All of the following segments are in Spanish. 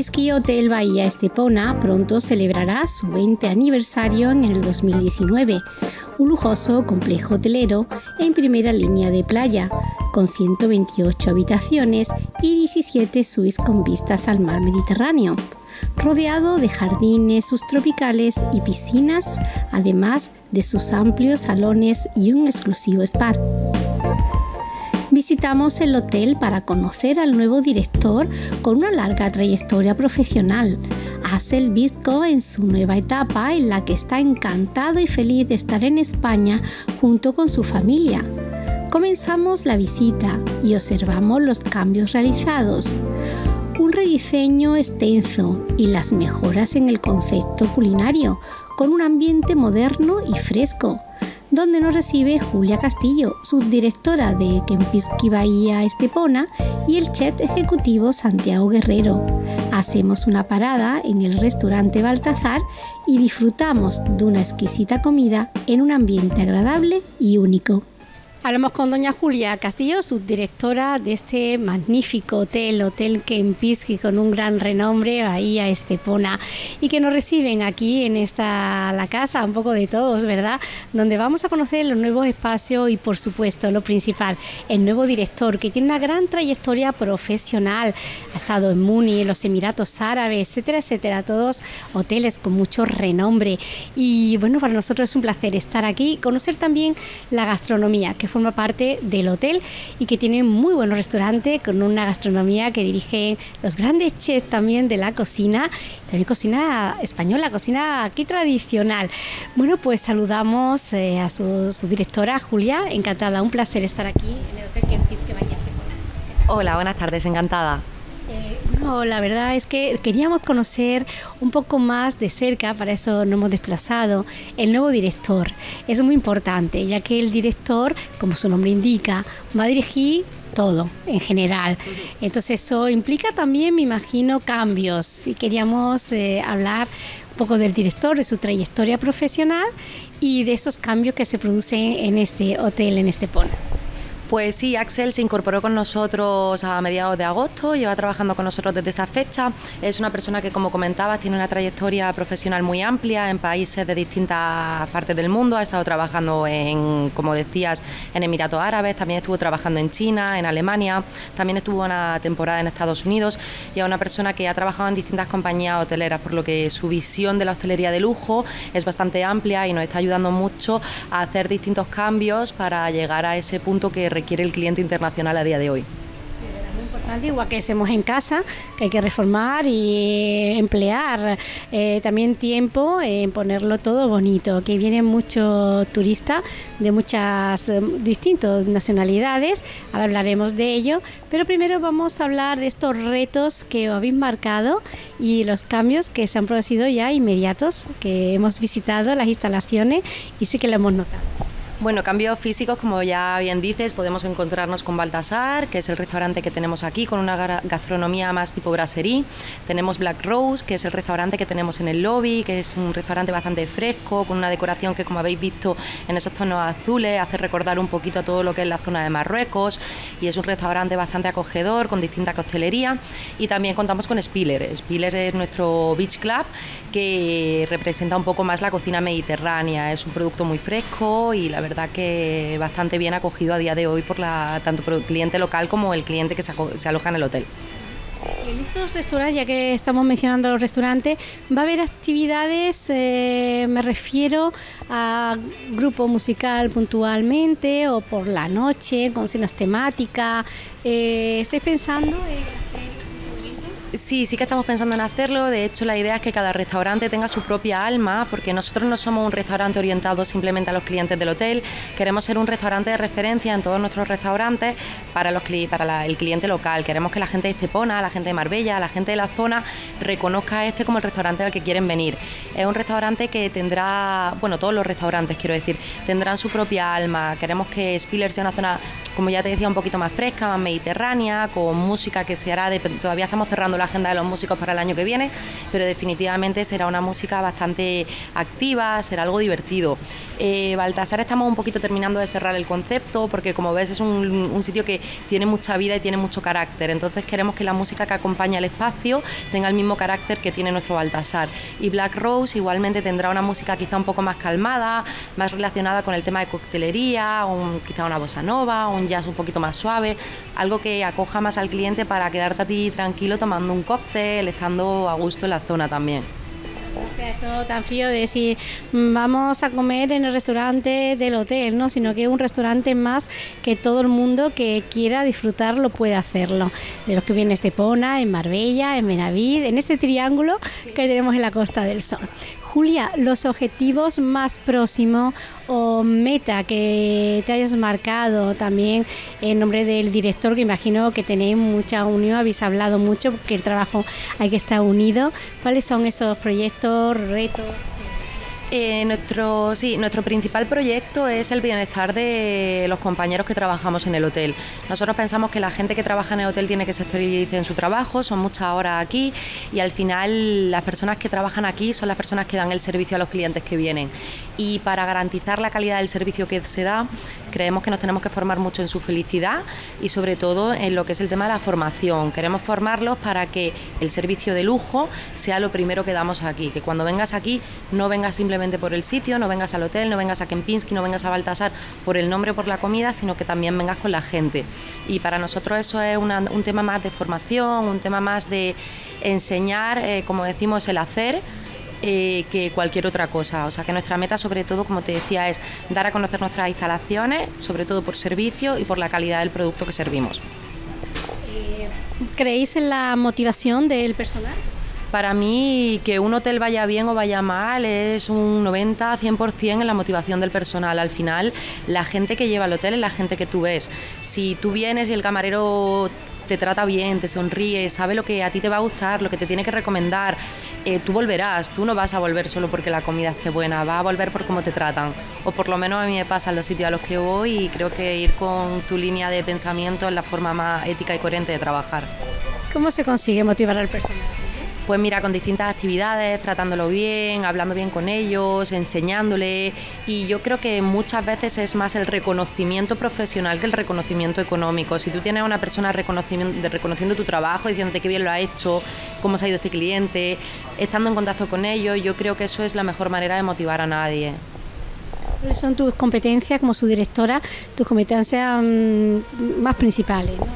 Kempinski Hotel Bahía Estepona pronto celebrará su 20 aniversario en el 2019, un lujoso complejo hotelero en primera línea de playa, con 128 habitaciones y 17 suites con vistas al mar Mediterráneo, rodeado de jardines subtropicales y piscinas, además de sus amplios salones y un exclusivo spa. Visitamos el hotel para conocer al nuevo director con una larga trayectoria profesional, Axel Bisco, en su nueva etapa en la que está encantado y feliz de estar en España junto con su familia. Comenzamos la visita y observamos los cambios realizados, un rediseño extenso y las mejoras en el concepto culinario, con un ambiente moderno y fresco, donde nos recibe Julia Castillo, subdirectora de Kempinski Bahía Estepona, y el chef ejecutivo Santiago Guerrero. Hacemos una parada en el restaurante Baltasar y disfrutamos de una exquisita comida en un ambiente agradable y único. Hablamos con doña Julia Castillo, subdirectora de este magnífico Hotel Kempinski, con un gran renombre, Bahía Estepona, y que nos reciben aquí en la casa, un poco de todos, ¿verdad? Donde vamos a conocer los nuevos espacios y, por supuesto, lo principal, el nuevo director, que tiene una gran trayectoria profesional. Ha estado en Múnich, en los Emiratos Árabes, etcétera, etcétera, todos hoteles con mucho renombre. Y bueno, para nosotros es un placer estar aquí y conocer también la gastronomía, que forma parte del hotel y que tiene muy buenos restaurantes con una gastronomía que dirigen los grandes chefs también de la cocina, también cocina española, cocina aquí tradicional. Bueno, pues saludamos a su directora, Julia, encantada, un placer estar aquí en el Hotel Kempinski Bahía Estepona. Hola, buenas tardes, encantada. No, la verdad es que queríamos conocer un poco más de cerca, para eso nos hemos desplazado, el nuevo director. Es muy importante, ya que el director, como su nombre indica, va a dirigir todo en general. Entonces eso implica también, me imagino, cambios. Y queríamos hablar un poco del director, de su trayectoria profesional y de esos cambios que se producen en este hotel, en Estepona. Pues sí, Axel se incorporó con nosotros a mediados de agosto, lleva trabajando con nosotros desde esa fecha. Es una persona que, como comentabas, tiene una trayectoria profesional muy amplia en países de distintas partes del mundo. Ha estado trabajando como decías, en Emiratos Árabes, también estuvo trabajando en China, en Alemania, también estuvo una temporada en Estados Unidos, y es una persona que ha trabajado en distintas compañías hoteleras, por lo que su visión de la hostelería de lujo es bastante amplia y nos está ayudando mucho a hacer distintos cambios para llegar a ese punto que requiere el cliente internacional a día de hoy. Sí, es muy importante, igual que hacemos en casa, que hay que reformar y emplear también tiempo en ponerlo todo bonito, que vienen muchos turistas de muchas distintas nacionalidades. Ahora hablaremos de ello, pero primero vamos a hablar de estos retos que habéis marcado y los cambios que se han producido ya inmediatos, que hemos visitado las instalaciones y sí que lo hemos notado. Bueno, cambios físicos, como ya bien dices, podemos encontrarnos con Baltasar, que es el restaurante que tenemos aquí, con una gastronomía más tipo brasserie. Tenemos Black Rose, que es el restaurante que tenemos en el lobby, que es un restaurante bastante fresco, con una decoración que, como habéis visto, en esos tonos azules, hace recordar un poquito todo lo que es la zona de Marruecos, y es un restaurante bastante acogedor, con distinta coctelería. Y también contamos con Spiller. Spiller es nuestro beach club, que representa un poco más la cocina mediterránea. Es un producto muy fresco y la verdad que bastante bien acogido a día de hoy tanto por el cliente local como el cliente que se aloja en el hotel. En estos restaurantes, ya que estamos mencionando los restaurantes, ¿va a haber actividades, me refiero a grupo musical puntualmente o por la noche, con cenas temáticas? ¿Estáis pensando en Sí que estamos pensando en hacerlo. De hecho, la idea es que cada restaurante tenga su propia alma, porque nosotros no somos un restaurante orientado simplemente a los clientes del hotel. Queremos ser un restaurante de referencia en todos nuestros restaurantes para el cliente local. Queremos que la gente de Estepona, la gente de Marbella, la gente de la zona reconozca este como el restaurante al que quieren venir. Es un restaurante que tendrá, bueno, todos los restaurantes, quiero decir, tendrán su propia alma. Queremos que Spiller sea una zona como ya te decía, un poquito más fresca, más mediterránea, con música que se hará, todavía estamos cerrando la agenda de los músicos para el año que viene, pero definitivamente será una música bastante activa, será algo divertido. Baltasar estamos un poquito terminando de cerrar el concepto, porque como ves es un sitio que tiene mucha vida y tiene mucho carácter, entonces queremos que la música que acompaña el espacio tenga el mismo carácter que tiene nuestro Baltasar. Y Black Rose igualmente tendrá una música quizá un poco más calmada, más relacionada con el tema de coctelería, quizá una bossa nova, un jazz un poquito más suave, algo que acoja más al cliente para quedarte a ti tranquilo tomando un cóctel, estando a gusto en la zona también. O sea, eso tan frío de decir vamos a comer en el restaurante del hotel, ¿no? Sino que es un restaurante más que todo el mundo que quiera disfrutarlo puede hacerlo. De los que vienen en Estepona, en Marbella, en Benavís, en este triángulo que tenemos en la Costa del Sol. Julia, los objetivos más próximos o meta que te hayas marcado también en nombre del director, que imagino que tenéis mucha unión, habéis hablado mucho porque el trabajo hay que estar unido. ¿Cuáles son esos proyectos, retos? Nuestro principal proyecto es el bienestar de los compañeros que trabajamos en el hotel. Nosotros pensamos que la gente que trabaja en el hotel tiene que ser feliz en su trabajo, son muchas horas aquí y al final las personas que trabajan aquí son las personas que dan el servicio a los clientes que vienen. Y para garantizar la calidad del servicio que se da, creemos que nos tenemos que formar mucho en su felicidad y sobre todo en lo que es el tema de la formación. Queremos formarlos para que el servicio de lujo sea lo primero que damos aquí, que cuando vengas aquí no vengas simplemente por el sitio, no vengas al hotel, no vengas a Kempinski, no vengas a Baltasar por el nombre o por la comida, sino que también vengas con la gente. Y para nosotros eso es un tema más de formación, un tema más de enseñar, como decimos, el hacer, que cualquier otra cosa. O sea que nuestra meta sobre todo, como te decía, es dar a conocer nuestras instalaciones, sobre todo por servicio y por la calidad del producto que servimos. ¿Creéis en la motivación del personal? Para mí, que un hotel vaya bien o vaya mal es un 90-100% en la motivación del personal. Al final, la gente que lleva el hotel es la gente que tú ves. Si tú vienes y el camarero te trata bien, te sonríe, sabe lo que a ti te va a gustar, lo que te tiene que recomendar, tú volverás, tú no vas a volver solo porque la comida esté buena, vas a volver por cómo te tratan. O por lo menos a mí me pasa en los sitios a los que voy y creo que ir con tu línea de pensamiento es la forma más ética y coherente de trabajar. ¿Cómo se consigue motivar al personal? Pues mira, con distintas actividades, tratándolo bien, hablando bien con ellos, enseñándole, y yo creo que muchas veces es más el reconocimiento profesional que el reconocimiento económico. Si tú tienes a una persona reconociendo tu trabajo, diciéndote qué bien lo ha hecho, cómo se ha ido este cliente, estando en contacto con ellos, yo creo que eso es la mejor manera de motivar a nadie. ¿Cuáles son tus competencias como su directora, tus competencias más principales, ¿no?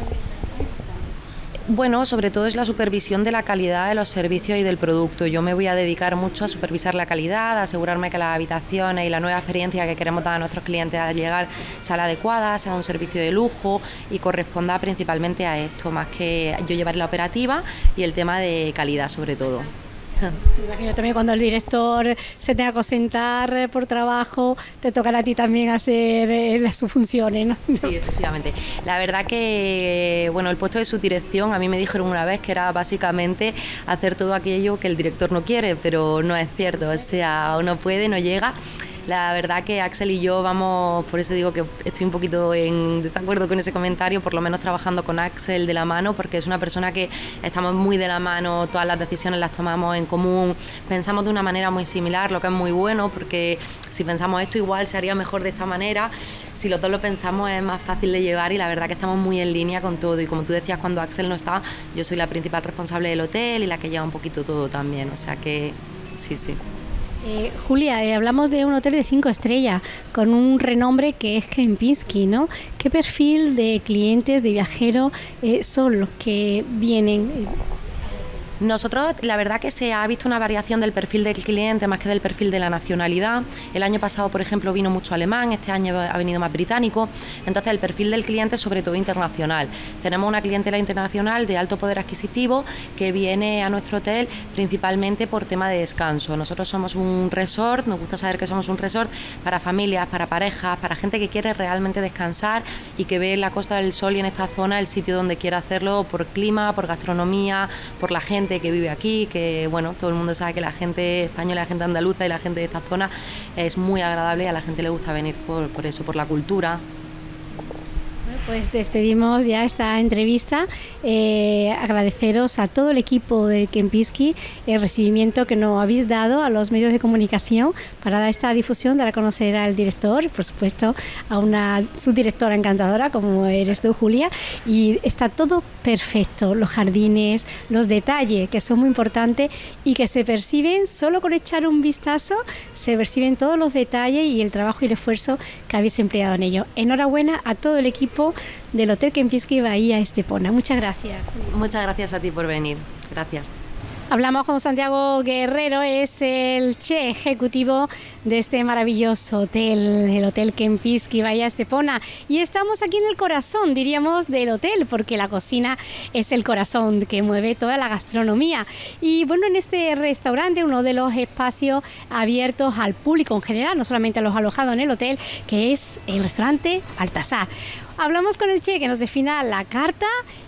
Bueno, sobre todo es la supervisión de la calidad de los servicios y del producto. Yo me voy a dedicar mucho a supervisar la calidad, a asegurarme que las habitaciones y la nueva experiencia que queremos dar a nuestros clientes al llegar sea la adecuada, sea un servicio de lujo y corresponda principalmente a esto, más que yo llevar la operativa y el tema de calidad sobre todo. Me imagino también cuando el director se tenga que ausentar por trabajo, te tocará a ti también hacer sus funciones, ¿no? Sí, efectivamente. La verdad que, bueno, el puesto de subdirección, a mí me dijeron una vez que era básicamente hacer todo aquello que el director no quiere, pero no es cierto, o sea, o no puede, no llega. La verdad que Axel y yo vamos, por eso digo que estoy un poquito en desacuerdo con ese comentario, por lo menos trabajando con Axel de la mano, porque es una persona que estamos muy de la mano, todas las decisiones las tomamos en común, pensamos de una manera muy similar, lo que es muy bueno, porque si pensamos esto igual se haría mejor de esta manera, si los dos lo pensamos es más fácil de llevar y la verdad que estamos muy en línea con todo y como tú decías, cuando Axel no está, yo soy la principal responsable del hotel y la que lleva un poquito todo también, o sea que sí, sí. Julia, hablamos de un hotel de 5 estrellas con un renombre que es Kempinski, ¿no? ¿Qué perfil de clientes, de viajeros son los que vienen? Nosotros, la verdad que se ha visto una variación del perfil del cliente más que del perfil de la nacionalidad. El año pasado, por ejemplo, vino mucho alemán, este año ha venido más británico. Entonces, el perfil del cliente es sobre todo internacional. Tenemos una clientela internacional de alto poder adquisitivo que viene a nuestro hotel principalmente por tema de descanso. Nosotros somos un resort, nos gusta saber que somos un resort para familias, para parejas, para gente que quiere realmente descansar y que ve en la Costa del Sol y en esta zona el sitio donde quiera hacerlo por clima, por gastronomía, por la gente que vive aquí, que bueno, todo el mundo sabe que la gente española, la gente andaluza y la gente de esta zona es muy agradable y a la gente le gusta venir por eso, por la cultura. Pues despedimos ya esta entrevista. Agradeceros a todo el equipo del Kempinski el recibimiento que nos habéis dado a los medios de comunicación para dar esta difusión, dar a conocer al director, por supuesto a una subdirectora encantadora como eres tú, Julia, y está todo perfecto, los jardines, los detalles que son muy importantes y que se perciben solo con echar un vistazo, se perciben todos los detalles y el trabajo y el esfuerzo que habéis empleado en ello. Enhorabuena a todo el equipo del Hotel Kempinski Bahía Estepona. Muchas gracias. Muchas gracias a ti por venir. Gracias. Hablamos con Santiago Guerrero, es el chef ejecutivo de este maravilloso hotel, el Hotel Kempinski Bahía Estepona. Y estamos aquí en el corazón, diríamos, del hotel, porque la cocina es el corazón que mueve toda la gastronomía. Y bueno, en este restaurante, uno de los espacios abiertos al público en general, no solamente a los alojados en el hotel, que es el restaurante Baltasar. Hablamos con el chef que nos defina la carta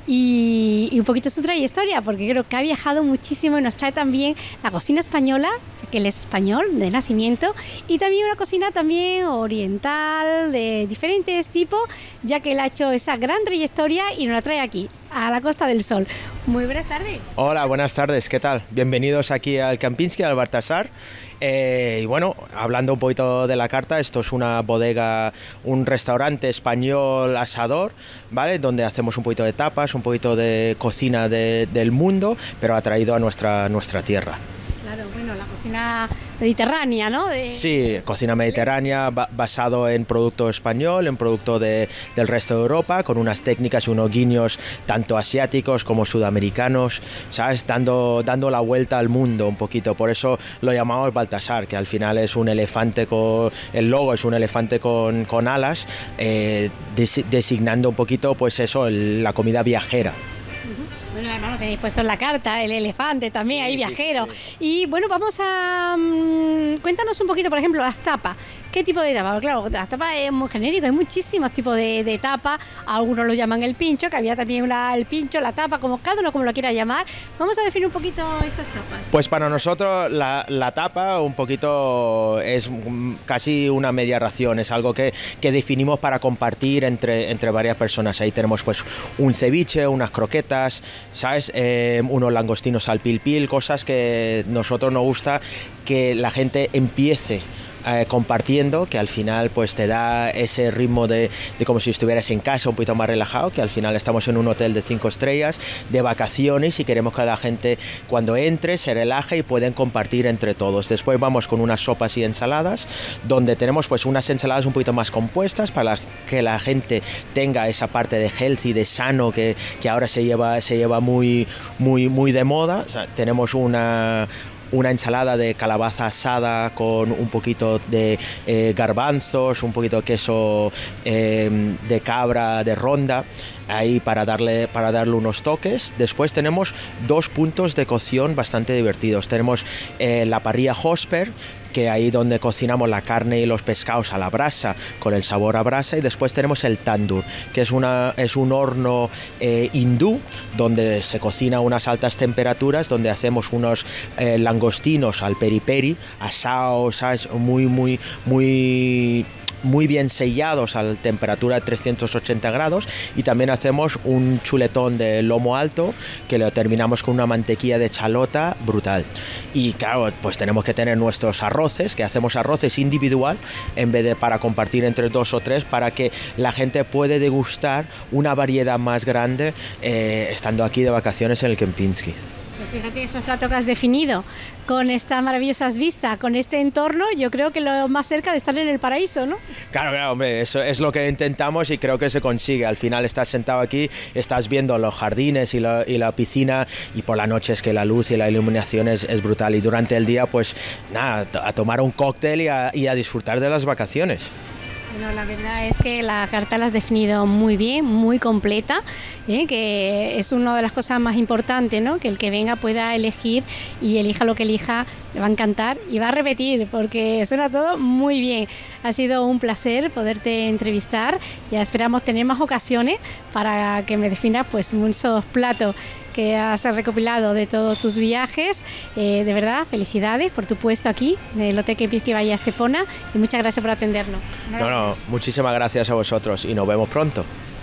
y un poquito su trayectoria, porque creo que ha viajado muchísimo y nos trae también la cocina española, ya que él es español de nacimiento, y también una cocina también oriental de diferentes tipos, ya que él ha hecho esa gran trayectoria y nos la trae aquí, a la Costa del Sol. Muy buenas tardes. Hola, buenas tardes, ¿qué tal? Bienvenidos aquí al Kempinski, al Baltasar. Y bueno, hablando un poquito de la carta, esto es una bodega, un restaurante español asador, ¿vale? Donde hacemos un poquito de tapas, un poquito de cocina del mundo, pero atraído a nuestra tierra. Claro, bueno, la cocina mediterránea, ¿no? Sí, cocina mediterránea basado en producto español, en producto del resto de Europa, con unas técnicas y unos guiños tanto asiáticos como sudamericanos, ¿sabes? Dando la vuelta al mundo un poquito. Por eso lo llamamos Baltasar, que al final es un elefante el logo es un elefante con alas, designando un poquito, pues eso, la comida viajera. Bueno, hermano, tenéis puesto en la carta el elefante también, sí, ahí viajero. Sí. Y bueno, vamos a... cuéntanos un poquito, por ejemplo, las tapas. ¿Qué tipo de tapas? Claro, las tapas es muy genérico, hay muchísimos tipos de tapas. Algunos lo llaman el pincho, que había también el pincho, la tapa, como cada uno como lo quiera llamar. Vamos a definir un poquito estas tapas. Pues para nosotros la tapa un poquito es casi una media ración, es algo que definimos para compartir entre varias personas. Ahí tenemos pues un ceviche, unas croquetas, ¿sabes? Unos langostinos al pil pil, cosas que a nosotros nos gusta que la gente empiece compartiendo, que al final pues te da ese ritmo de como si estuvieras en casa, un poquito más relajado, que al final estamos en un hotel de 5 estrellas, de vacaciones, y queremos que la gente cuando entre se relaje y pueden compartir entre todos. Después vamos con unas sopas y ensaladas, donde tenemos pues unas ensaladas un poquito más compuestas para que la gente tenga esa parte de healthy, de sano, que ahora se lleva muy de moda. O sea, tenemos una ensalada de calabaza asada con un poquito de garbanzos, un poquito de queso de cabra de Ronda, ahí para darle unos toques. Después tenemos 2 puntos de cocción bastante divertidos. Tenemos la parrilla Hosper, que ahí donde cocinamos la carne y los pescados a la brasa con el sabor a brasa, y después tenemos el tandoor, que es un horno hindú donde se cocina a unas altas temperaturas, donde hacemos unos langostinos al peri peri asados, ¿sabes? Muy bien sellados a la temperatura de 380 grados, y también hacemos un chuletón de lomo alto que lo terminamos con una mantequilla de chalota brutal. Y claro, pues tenemos que tener nuestros arroces, que hacemos arroces individual en vez de para compartir entre 2 o 3, para que la gente pueda degustar una variedad más grande estando aquí de vacaciones en el Kempinski. Fíjate, esos platos que has definido con estas maravillosas vistas, con este entorno, yo creo que lo más cerca de estar en el paraíso, ¿no? Claro, hombre, eso es lo que intentamos y creo que se consigue. Al final estás sentado aquí, estás viendo los jardines y la piscina, y por la noche es que la luz y la iluminación es brutal, y durante el día pues nada, a tomar un cóctel y a disfrutar de las vacaciones. Bueno, la verdad es que la carta la has definido muy bien, muy completa, que es una de las cosas más importantes, ¿no? Que el que venga pueda elegir y elija lo que elija, le va a encantar y va a repetir, porque suena todo muy bien. Ha sido un placer poderte entrevistar, ya esperamos tener más ocasiones para que me definas pues muchos platos que has recopilado de todos tus viajes. De verdad, felicidades por tu puesto aquí en el Hotel Kempinski Bahía Estepona, y muchas gracias por atendernos. No, muchísimas gracias a vosotros y nos vemos pronto.